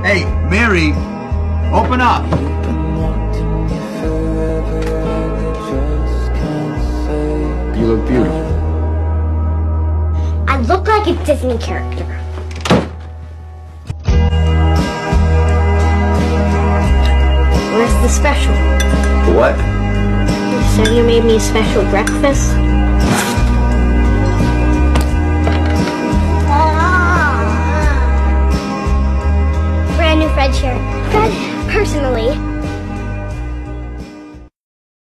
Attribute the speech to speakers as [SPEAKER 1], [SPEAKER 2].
[SPEAKER 1] Hey, Mary, open up. You look beautiful.
[SPEAKER 2] I look like a Disney character. Where's the special?
[SPEAKER 1] What?
[SPEAKER 2] You said you made me a special breakfast.